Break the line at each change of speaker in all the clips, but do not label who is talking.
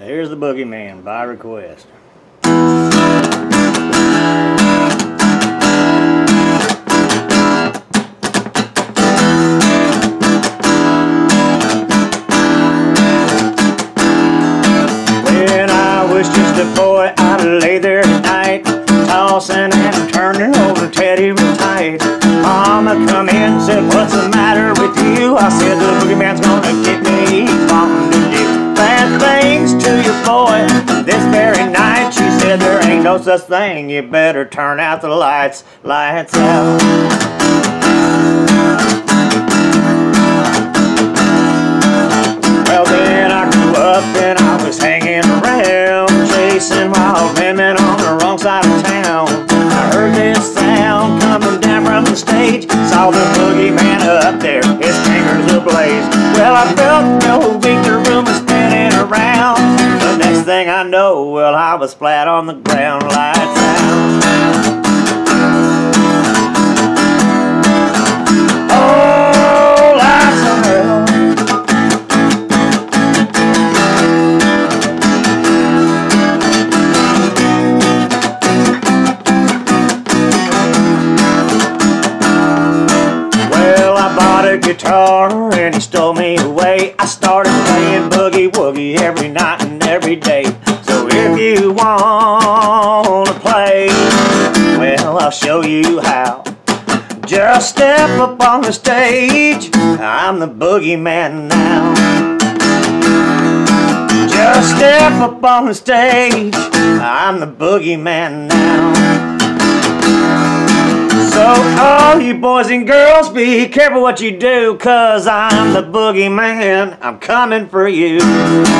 Here's the boogeyman by request. When I was just a boy, I lay there at night, tossing and turning over Teddy real tight. Mama come in and said, "What's the matter with you?" I said, "The boogeyman's gonna get me. He's wanting to do bad things to your boy this very night." She said, "There ain't no such thing. You better turn out the lights. Lights out." Well, then I grew up and I was hanging around, chasing wild women on the wrong side of town. I heard this sound coming down from the stage, saw the boogeyman up there, his fingers ablaze. Well, I felt no weak, the room was spinning around. The next thing I know, well, I was flat on the ground. Lights out. Oh, lights out. Guitar and he stole me away. I started playing boogie woogie every night and every day. So if you wanna play, well, I'll show you how. Just step up on the stage, I'm the boogeyman now. Just step up on the stage, I'm the boogeyman now. So all you boys and girls, be careful what you do, 'cause I'm the boogeyman, I'm coming for you.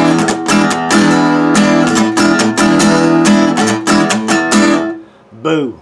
Boo.